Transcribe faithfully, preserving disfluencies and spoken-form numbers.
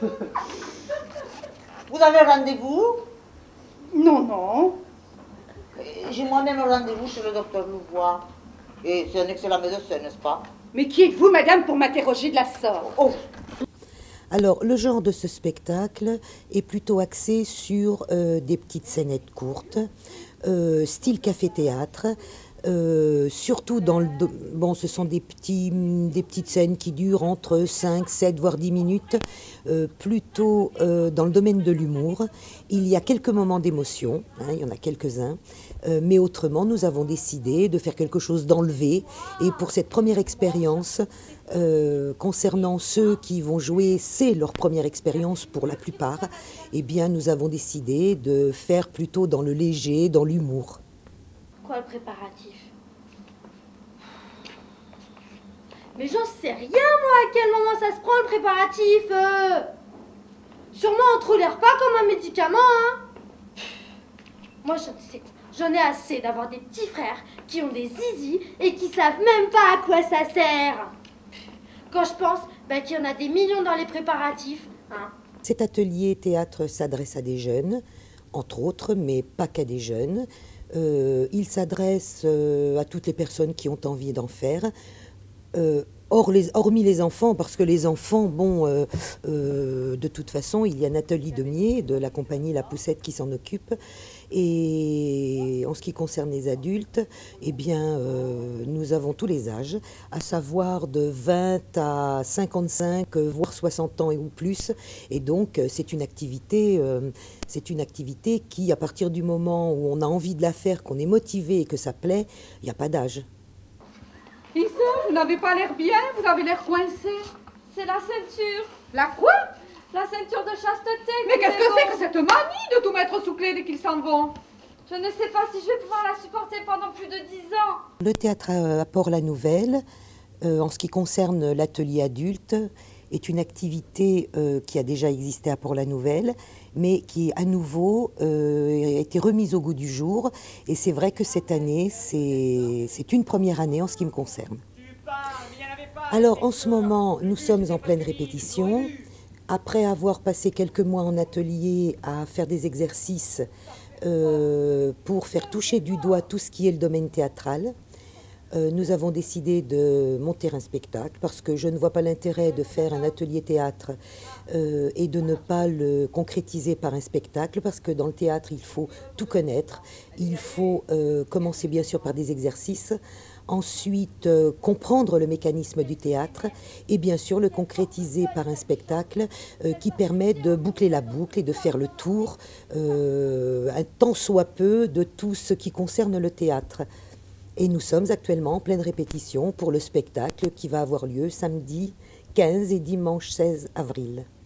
Vous avez rendez-vous? Non, non. J'ai moi-même rendez-vous chez le docteur Louvois. Et c'est un excellent médecin, n'est-ce pas? Mais qui êtes-vous, madame, pour m'interroger de la sorte? Oh. Alors, le genre de ce spectacle est plutôt axé sur euh, des petites scénettes courtes, euh, style café-théâtre. Euh, surtout dans le... Bon, ce sont des, petits, des petites scènes qui durent entre cinq, sept, voire dix minutes, euh, plutôt euh, dans le domaine de l'humour. Il y a quelques moments d'émotion, hein, il y en a quelques-uns, euh, mais autrement, nous avons décidé de faire quelque chose d'enlevé. Et pour cette première expérience, euh, concernant ceux qui vont jouer, c'est leur première expérience pour la plupart, eh bien, nous avons décidé de faire plutôt dans le léger, dans l'humour. Quoi le préparatif? Mais j'en sais rien moi à quel moment ça se prend le préparatif euh... Sûrement entre les repas comme un médicament hein. Moi j'en sais, j'en ai assez d'avoir des petits frères qui ont des zizis et qui savent même pas à quoi ça sert. Quand je pense ben, qu'il y en a des millions dans les préparatifs hein. Cet atelier théâtre s'adresse à des jeunes, entre autres, mais pas qu'à des jeunes. Euh, il s'adresse euh, à toutes les personnes qui ont envie d'en faire, euh, hors les, hormis les enfants, parce que les enfants, bon, euh, euh, de toute façon, il y a Nathalie Demier de la compagnie La Poussette qui s'en occupe. Et en ce qui concerne les adultes, eh bien, euh, nous avons tous les âges, à savoir de vingt à cinquante-cinq, voire soixante ans et ou plus. Et donc, c'est une activité, euh, c'est une activité qui, à partir du moment où on a envie de la faire, qu'on est motivé et que ça plaît, il n'y a pas d'âge. Isa, vous n'avez pas l'air bien, vous avez l'air coincé. C'est la ceinture. La quoi? La ceinture de chasteté. Mais qu'est-ce que c'est que cette manie de tout mettre sous clé dès qu'ils s'en vont? Je ne sais pas si je vais pouvoir la supporter pendant plus de dix ans. Le théâtre à Port-la-Nouvelle, euh, en ce qui concerne l'atelier adulte, est une activité euh, qui a déjà existé à Port-la-Nouvelle, mais qui, à nouveau, euh, a été remise au goût du jour. Et c'est vrai que cette année, c'est une première année en ce qui me concerne. Alors, en ce moment, nous sommes en pleine répétition. Après avoir passé quelques mois en atelier à faire des exercices euh, pour faire toucher du doigt tout ce qui est le domaine théâtral, euh, nous avons décidé de monter un spectacle parce que je ne vois pas l'intérêt de faire un atelier théâtre euh, et de ne pas le concrétiser par un spectacle, parce que dans le théâtre, il faut tout connaître. Il faut euh, commencer bien sûr par des exercices, ensuite euh, comprendre le mécanisme du théâtre et bien sûr le concrétiser par un spectacle euh, qui permet de boucler la boucle et de faire le tour, euh, un tant soit peu, de tout ce qui concerne le théâtre. Et nous sommes actuellement en pleine répétition pour le spectacle qui va avoir lieu samedi quinze et dimanche seize avril.